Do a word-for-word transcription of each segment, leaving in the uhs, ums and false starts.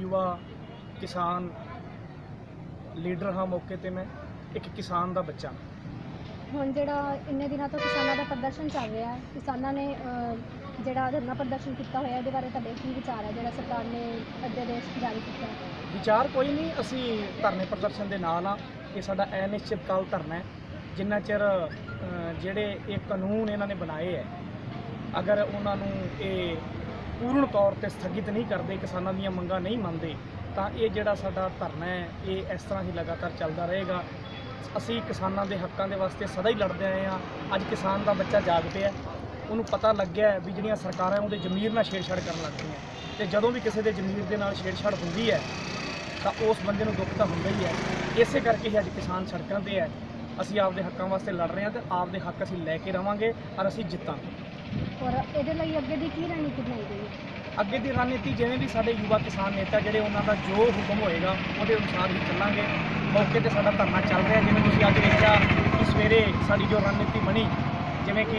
युवा किसान लीडर हाँ। मौके ते मैं एक किसान का बच्चा। ਹੁਣ ਜਿਹੜਾ ਇੰਨੇ ਦਿਨਾਂ ਤੋਂ ਕਿਸਾਨਾਂ ਦਾ ਪ੍ਰਦਰਸ਼ਨ ਚੱਲ ਰਿਹਾ ਹੈ, ਕਿਸਾਨਾਂ ਨੇ ਜਿਹੜਾ ਧਰਨਾ ਪ੍ਰਦਰਸ਼ਨ ਕੀਤਾ ਹੋਇਆ, ਇਹਦੇ ਬਾਰੇ ਤੁਹਾਡੇ ਕੀ ਵਿਚਾਰ ਹੈ ਜਿਹੜਾ ਸਰਕਾਰ ਨੇ ਅਧਿਆਦੇਸ਼ ਜਾਰੀ ਕੀਤਾ ਹੈ? ਵਿਚਾਰ ਕੋਈ ਨਹੀਂ, ਅਸੀਂ ਧਰਨੇ ਪ੍ਰਦਰਸ਼ਨ ਦੇ ਨਾਲ ਆ। ਇਹ ਸਾਡਾ ਅਨਿਸ਼ਚਿਤ ਕਾਲ ਧਰਨਾ ਹੈ। ਜਿੰਨਾ ਚਿਰ ਜਿਹੜੇ ਇਹ ਕਾਨੂੰਨ ਇਹਨਾਂ ਨੇ ਬਣਾਏ ਹੈ, ਅਗਰ ਉਹਨਾਂ ਨੂੰ ਇਹ ਪੂਰਨ ਤੌਰ ਤੇ ਸਥਗਿਤ ਨਹੀਂ ਕਰਦੇ, ਕਿਸਾਨਾਂ ਦੀਆਂ ਮੰਗਾਂ ਨਹੀਂ ਮੰਨਦੇ, ਤਾਂ ਇਹ ਜਿਹੜਾ ਸਾਡਾ ਧਰਨਾ ਹੈ ਇਹ ਇਸ ਤਰ੍ਹਾਂ ਹੀ ਲਗਾਤਾਰ ਚੱਲਦਾ ਰਹੇਗਾ। ਅਸੀਂ ਕਿਸਾਨਾਂ ਦੇ ਹੱਕਾਂ ਦੇ ਵਾਸਤੇ ਸਦਾ ਹੀ ਲੜਦੇ ਆਏ ਹਾਂ। ਅੱਜ ਕਿਸਾਨ ਦਾ ਬੱਚਾ ਜਾਗ ਪਿਆ, ਉਹਨੂੰ ਪਤਾ ਲੱਗਿਆ ਵੀ ਜਿਹੜੀਆਂ ਸਰਕਾਰਾਂ ਉਹਦੇ ਜ਼ਮੀਰ ਨਾਲ ਛੇੜਛਾੜ ਕਰਨ ਲੱਗ ਪਈਆਂ, ਤੇ ਜਦੋਂ ਵੀ ਕਿਸੇ ਦੇ ਜ਼ਮੀਰ ਦੇ ਨਾਲ ਛੇੜਛਾੜ ਹੁੰਦੀ ਹੈ ਤਾਂ ਉਸ ਬੰਦੇ ਨੂੰ ਦੁੱਖ ਤਾਂ ਹੁੰਦਾ ਹੀ ਹੈ। ਇਸੇ ਕਰਕੇ ਹੀ ਅੱਜ ਕਿਸਾਨ ਸੜਕਾਂ 'ਤੇ ਹੈ। ਅਸੀਂ ਆਪਦੇ ਹੱਕਾਂ ਵਾਸਤੇ ਲੜ ਰਹੇ ਹਾਂ ਤੇ ਆਪਦੇ ਹੱਕ ਅਸੀਂ ਲੈ ਕੇ ਰਵਾਂਗੇ ਔਰ ਅਸੀਂ ਜਿੱਤਾਂਗੇ। ਔਰ ਇਹਦੇ ਲਈ ਅੱਗੇ ਦੀ ਕੀ ਰਣਨੀਤੀ ਬਣਾਈ ਗਈ ਹੈ? ਅੱਗੇ ਦੀ ਰਣਨੀਤੀ ਜਿਵੇਂ ਵੀ ਸਾਡੇ ਯੁਵਾ ਕਿਸਾਨ ਨੇਤਾ ਜਿਹੜੇ ਉਹਨਾਂ ਦਾ ਜੋ ਹੁਕਮ ਹੋਏਗਾ ਉਹਦੇ ਅਨੁਸਾਰ ਹੀ ਚੱਲਾਂਗੇ। ਮੌਕੇ ਤੇ ਸਾਡਾ ਧਰਨਾ ਚੱਲ ਰਿਹਾ, ਜਿਵੇਂ ਤੁਸੀਂ ਅੱਜ ਵੇਖਿਆ ਕਿ ਸਵੇਰੇ ਸਾਡੀ ਜੋ ਰਣਨੀਤੀ ਬਣੀ, ਜਿਵੇਂ ਕਿ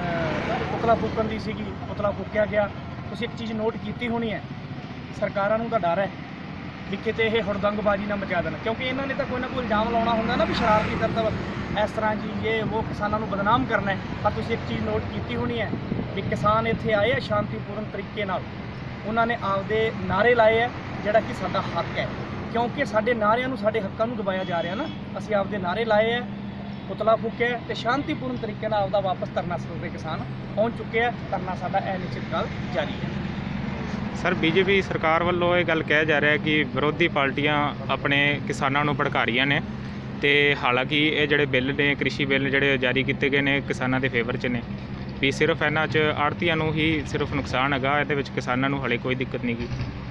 ਪੁਤਲਾ ਫੂਕਣ ਦੀ ਸੀਗੀ, ਪੁਤਲਾ ਫੂਕਿਆ ਗਿਆ। ਤੁਸੀਂ ਇੱਕ ਚੀਜ਼ ਨੋਟ ਕੀਤੀ ਹੋਣੀ ਹੈ, ਸਰਕਾਰਾਂ ਨੂੰ ਤਾਂ ਡਰ ਹੈ ਵੀ ਕਿਤੇ ਇਹ ਹੁੜਦੰਗਬਾਜ਼ੀ ਨਾ ਮਚਾ ਦੇਣ, ਕਿਉਂਕਿ ਇਹਨਾਂ ਨੇ ਤਾਂ ਕੋਈ ਨਾ ਕੋਈ ਇਲਜ਼ਾਮ ਲਾਉਣਾ ਹੁੰਦਾ ਨਾ ਵੀ ਸ਼ਰਾਰਤੀ ਕਰਤੱਵ ਇਸ ਤਰ੍ਹਾਂ ਜੀ ਇਹ ਉਹ ਕਿਸਾਨਾਂ ਨੂੰ ਬਦਨਾਮ ਕਰਨਾ ਹੈ। ਪਰ ਤੁਸੀਂ ਇੱਕ ਚੀਜ਼ ਨੋਟ ਕੀਤੀ ਹੋਣੀ ਹੈ ਵੀ ਕਿਸਾਨ ਇੱਥੇ ਆਏ ਆ ਸ਼ਾਂਤੀਪੂਰਨ ਤਰੀਕੇ ਨਾਲ, ਉਹਨਾਂ ਨੇ ਆਪਦੇ ਨਾਅਰੇ ਲਾਏ ਹੈ ਜਿਹੜਾ ਕਿ ਸਾਡਾ ਹੱਕ ਹੈ, ਕਿਉਂਕਿ ਸਾਡੇ ਨਾਅਰਿਆਂ ਨੂੰ ਸਾਡੇ ਹੱਕਾਂ ਨੂੰ ਦਬਾਇਆ ਜਾ ਰਿਹਾ ਨਾ। ਅਸੀਂ ਆਪਦੇ ਨਾਅਰੇ ਲਾਏ ਹੈ, ਪੁਤਲਾ ਫੂਕਿਆ ਤੇ ਸ਼ਾਂਤੀਪੂਰਨ ਤਰੀਕੇ ਨਾਲ ਆਪਦਾ ਵਾਪਸ ਧਰਨਾ ਸਥਲ 'ਤੇ ਕਿਸਾਨ ਪਹੁੰਚ ਚੁੱਕੇ ਹੈ। ਧਰਨਾ ਸਾਡਾ ਅਨਿਸ਼ਚਿਤ ਕਾਲ ਜਾਰੀ ਹੈ। ਸਰ, ਬੀਜੇਪੀ ਸਰਕਾਰ ਵੱਲੋਂ ਇਹ ਗੱਲ ਕਿਹਾ ਜਾ ਰਿਹਾ ਕਿ ਵਿਰੋਧੀ ਪਾਰਟੀਆਂ ਆਪਣੇ ਕਿਸਾਨਾਂ ਨੂੰ ਭੜਕਾ ਰਹੀਆਂ ਨੇ, ਤੇ ਹਾਲਾਂਕਿ ਇਹ ਜਿਹੜੇ ਬਿੱਲ ਨੇ, ਕ੍ਰਿਸ਼ੀ ਬਿੱਲ ਜਿਹੜੇ ਜਾਰੀ ਕੀਤੇ ਗਏ ਨੇ ਕਿਸਾਨਾਂ ਦੇ ਫੇਵਰ 'ਚ ਨੇ, ਵੀ ਸਿਰਫ ਇਹਨਾਂ 'ਚ ਆੜ੍ਹਤੀਆਂ ਨੂੰ ਹੀ ਸਿਰਫ ਨੁਕਸਾਨ ਹੈਗਾ, ਇਹਦੇ ਵਿੱਚ ਕਿਸਾਨਾਂ ਨੂੰ ਹਾਲੇ ਕੋਈ ਦਿੱਕਤ ਨਹੀਂ ਗੀ।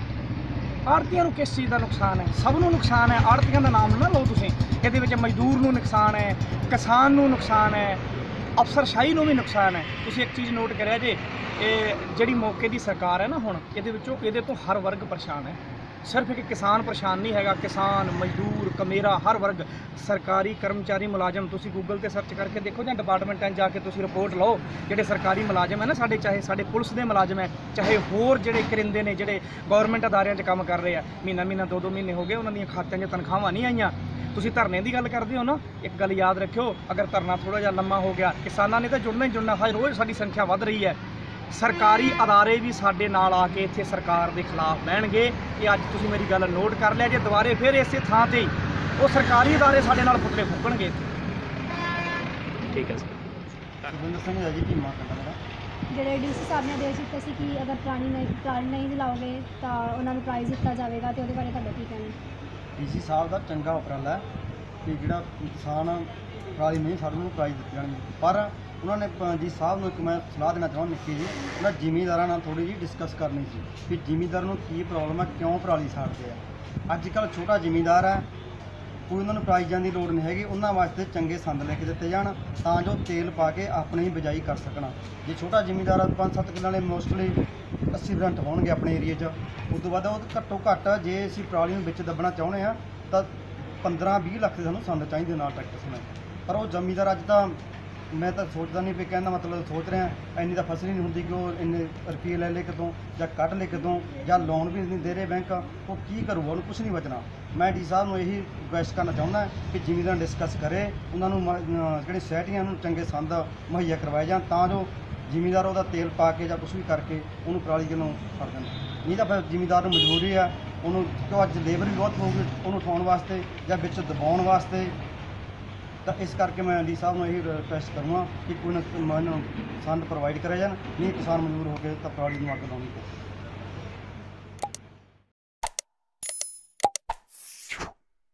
ਆੜ੍ਹਤੀਆਂ ਨੂੰ ਕਿਸ ਚੀਜ਼ ਦਾ ਨੁਕਸਾਨ ਹੈ? ਸਭ ਨੂੰ ਨੁਕਸਾਨ ਹੈ। ਆੜ੍ਹਤੀਆਂ ਦਾ ਨਾਮ ਨਾ ਲਓ ਤੁਸੀਂ, ਇਹਦੇ ਵਿੱਚ ਮਜ਼ਦੂਰ ਨੂੰ ਨੁਕਸਾਨ ਹੈ, ਕਿਸਾਨ ਨੂੰ ਨੁਕਸਾਨ ਹੈ, ਅਫਸਰਸ਼ਾਹੀ ਨੂੰ ਵੀ ਨੁਕਸਾਨ ਹੈ। ਤੁਸੀਂ ਇੱਕ ਚੀਜ਼ ਨੋਟ ਕਰਿਆ ਜੇ, ਇਹ ਜਿਹੜੀ ਮੌਕੇ ਦੀ ਸਰਕਾਰ ਹੈ ਨਾ ਹੁਣ, ਇਹਦੇ ਵਿੱਚੋਂ ਇਹਦੇ ਤੋਂ ਹਰ ਵਰਗ ਪਰੇਸ਼ਾਨ ਹੈ। ਸਿਰਫ ਇੱਕ ਕਿਸਾਨ ਪਰੇਸ਼ਾਨ ਨਹੀਂ ਹੈਗਾ, ਕਿਸਾਨ, ਮਜ਼ਦੂਰ, ਕਮੇਰਾ, ਹਰ ਵਰਗ, ਸਰਕਾਰੀ ਕਰਮਚਾਰੀ, ਮੁਲਾਜ਼ਮ। ਤੁਸੀਂ ਗੂਗਲ ਤੇ ਸਰਚ ਕਰਕੇ ਦੇਖੋ ਜਾਂ ਡਿਪਾਰਟਮੈਂਟਾਂ 'ਚ ਜਾ ਕੇ ਤੁਸੀਂ ਰਿਪੋਰਟ ਲਓ, ਜਿਹੜੇ ਸਰਕਾਰੀ ਮੁਲਾਜ਼ਮ ਹੈ ਨਾ ਸਾਡੇ, ਚਾਹੇ ਸਾਡੇ ਪੁਲਿਸ ਦੇ ਮੁਲਾਜ਼ਮ ਹੈ, ਚਾਹੇ ਹੋਰ ਜਿਹੜੇ ਕਰਿੰਦੇ ਨੇ ਜਿਹੜੇ ਗੌਰਮੈਂਟ ਅਦਾਰਿਆਂ 'ਚ ਕੰਮ ਕਰ ਰਹੇ ਆ, ਮਹੀਨਾ ਮਹੀਨਾ ਦੋ ਦੋ ਮਹੀਨੇ ਹੋ ਗਏ ਉਹਨਾਂ ਦੀਆਂ ਖਾਤਿਆਂ 'ਚ ਤਨਖਾਹਾਂ ਨਹੀਂ ਆਈਆਂ। ਤੁਸੀਂ ਧਰਨੇ ਦੀ ਗੱਲ ਕਰਦੇ ਹੋ ਨਾ, ਇੱਕ ਗੱਲ ਯਾਦ ਰੱਖਿਓ, ਅਗਰ ਧਰਨਾ ਥੋੜ੍ਹਾ ਜਿਹਾ ਲੰਮਾ ਹੋ ਗਿਆ, ਕਿਸਾਨਾਂ ਨੇ ਤਾਂ ਜੁੜਨਾ ਹੀ ਜੁੜਨਾ। ਹਰ ਰੋਜ਼ ਸਾਡੀ ਸੰਖਿਆ ਵੱਧ ਰਹੀ ਹੈ। ਸਰਕਾਰੀ ਅਦਾਰੇ ਵੀ ਸਾਡੇ ਨਾਲ ਆ ਕੇ ਇੱਥੇ ਸਰਕਾਰ ਦੇ ਖਿਲਾਫ ਬਹਿਣਗੇ। ਇਹ ਅੱਜ ਤੁਸੀਂ ਮੇਰੀ ਗੱਲ ਨੋਟ ਕਰ ਲਿਆ ਜੇ, ਦੁਬਾਰੇ ਫਿਰ ਇਸੇ ਥਾਂ 'ਤੇ ਉਹ ਸਰਕਾਰੀ ਅਦਾਰੇ ਸਾਡੇ ਨਾਲ ਪੁਤਲੇ ਫੂਕਣਗੇ। ਠੀਕ ਹੈ ਸਰ। ਸੁਖਵਿੰਦਰ ਸਿੰਘ ਹੈ ਜੀ, ਧੀਮਾ ਪਿੰਡ ਮੇਰਾ। ਜਿਹੜੇ ਡੀ ਸੀ ਸਾਹਿਬ ਨੇ ਆਦੇਸ਼ ਦਿੱਤੇ ਸੀ ਕਿ ਅਗਰ ਪਰਾਲੀ ਨਹੀਂ ਪਰਾਲੀ ਨਹੀਂ ਜਲਾਓਗੇ ਤਾਂ ਉਹਨਾਂ ਨੂੰ ਪ੍ਰਾਈਜ਼ ਦਿੱਤਾ ਜਾਵੇਗਾ, ਤੇ ਉਹਦੇ ਬਾਰੇ ਤੁਹਾਡਾ ਕੀ ਕਹਿਣਾ? ਡੀ ਸੀ ਸਾਹਿਬ ਦਾ ਚੰਗਾ ਉਪਰਾਲਾ ਹੈ ਕਿ ਜਿਹੜਾ ਕਿਸਾਨ ਪਰਾਲੀ ਨਹੀਂ ਸਾਡੇ ਨੂੰ ਪ੍ਰਾਈਜ਼ ਦਿੱਤੇ ਜਾਣਗੇ, ਪਰ ਉਹਨਾਂ ਨੇ ਜੀ ਸਾਹਿਬ ਨੂੰ ਇੱਕ ਮੈਂ ਸਲਾਹ ਦੇਣਾ ਚਾਹੁੰਦਾ ਨਿੱਕੀ ਜੀ, ਉਹਨਾਂ ਜ਼ਿਮੀਂਦਾਰਾਂ ਨਾਲ ਥੋੜ੍ਹੀ ਜਿਹੀ ਡਿਸਕਸ ਕਰਨੀ ਸੀ ਕਿ ਜ਼ਿਮੀਂਦਾਰ ਨੂੰ ਕੀ ਪ੍ਰੋਬਲਮ ਹੈ, ਕਿਉਂ ਪਰਾਲੀ ਸਾੜਦੇ ਆ। ਅੱਜ ਕੱਲ੍ਹ ਛੋਟਾ ਜ਼ਿਮੀਂਦਾਰ ਹੈ, ਕੋਈ ਉਹਨਾਂ ਨੂੰ ਪ੍ਰਾਈਜ਼ਾਂ ਦੀ ਲੋੜ ਨਹੀਂ ਹੈਗੀ, ਉਹਨਾਂ ਵਾਸਤੇ ਚੰਗੇ ਸੰਦ ਲੈ ਕੇ ਦਿੱਤੇ ਜਾਣ ਤਾਂ ਜੋ ਤੇਲ ਪਾ ਕੇ ਆਪਣੀ ਹੀ ਬਿਜਾਈ ਕਰ ਸਕਣ। ਜੇ ਛੋਟਾ ਜ਼ਿਮੀਂਦਾਰ ਪੰਜ ਸੱਤ ਕਿੱਲਿਆਂ ਵਾਲੇ ਮੋਸਟਲੀ ਅੱਸੀ ਪਰਸੈਂਟ ਹੋਣਗੇ ਆਪਣੇ ਏਰੀਏ 'ਚ, ਉਸ ਤੋਂ ਬਾਅਦ ਉਹ ਘੱਟੋ ਘੱਟ ਜੇ ਅਸੀਂ ਪਰਾਲੀ ਨੂੰ ਵਿੱਚ ਦੱਬਣਾ ਚਾਹੁੰਦੇ ਹਾਂ ਤਾਂ ਪੰਦਰਾਂ ਵੀਹ ਲੱਖ ਦੇ ਸਾਨੂੰ ਸੰਦ ਚਾਹੀਦੇ ਨਾਲ ਟਰੈਕਟਰ ਸਮੇਤ। ਪਰ ਉਹ ਜ਼ਿਮੀਂਦਾਰ ਅੱਜ ਤਾਂ ਮੈਂ ਤਾਂ ਸੋਚਦਾ ਨਹੀਂ ਵੀ, ਕਹਿੰਦਾ ਮਤਲਬ ਸੋਚ ਰਿਹਾ ਇੰਨੀ ਤਾਂ ਫਸਲ ਹੀ ਨਹੀਂ ਹੁੰਦੀ ਕਿ ਉਹ ਇੰਨੇ ਰੁਪਏ ਲੈ ਲੈ ਕਿਤੋਂ ਜਾਂ ਕੱਢ ਲੈ ਕਿਤੋਂ, ਜਾਂ ਲੋਨ ਵੀ ਨਹੀਂ ਦੇ ਰਹੇ ਬੈਂਕ, ਉਹ ਕੀ ਕਰੂਗਾ, ਉਹਨੂੰ ਕੁਛ ਨਹੀਂ ਬਚਣਾ। ਮੈਂ ਡੀ ਸਾਹਿਬ ਨੂੰ ਇਹੀ ਰਿਕੁਐਸਟ ਕਰਨਾ ਚਾਹੁੰਦਾ ਕਿ ਜ਼ਿਮੀਂਦਾਰ ਡਿਸਕਸ ਕਰੇ, ਉਹਨਾਂ ਨੂੰ ਜਿਹੜੀ ਸੋਸਾਇਟੀਆਂ ਨੂੰ ਚੰਗੇ ਸੰਦ ਮੁਹੱਈਆ ਕਰਵਾਏ ਜਾਣ ਤਾਂ ਜੋ ਜ਼ਿਮੀਂਦਾਰ ਉਹਦਾ ਤੇਲ ਪਾ ਕੇ ਜਾਂ ਕੁਛ ਵੀ ਕਰਕੇ ਉਹਨੂੰ ਪਰਾਲੀ ਵੱਲੋਂ ਫੜ ਦੇਣ। ਨਹੀਂ ਤਾਂ ਫਿਰ ਜ਼ਿਮੀਂਦਾਰ ਨੂੰ ਮਜਬੂਰੀ ਆ, ਉਹਨੂੰ ਕਿਉਂ ਅੱਜ ਲੇਬਰ ਵੀ ਬਹੁਤ ਹੋਊਗੀ ਉਹਨੂੰ ਉਠਾਉਣ ਵਾਸਤੇ ਜਾਂ ਵਿੱਚ ਦਬਾਉਣ ਵਾਸਤੇ। ਤਾਂ ਇਸ ਕਰਕੇ ਮੈਂ ਡੀ ਸਾਹਿਬ ਨੂੰ ਇਹੀ ਰਿਕੁਐਸਟ ਕਰੂੰਗਾ ਕਿ ਕੋਈ ਨਾ ਮੈਨੂੰ ਸੰਦ ਪ੍ਰੋਵਾਈਡ ਕਰਿਆ ਜਾਣ, ਨਹੀਂ ਕਿਸਾਨ ਮਜ਼ਦੂਰ ਹੋ ਕੇ ਤਾਂ ਪਰਾਲੀ ਨੂੰ ਅੱਗ ਲਾਉਣੀ ਪਊ।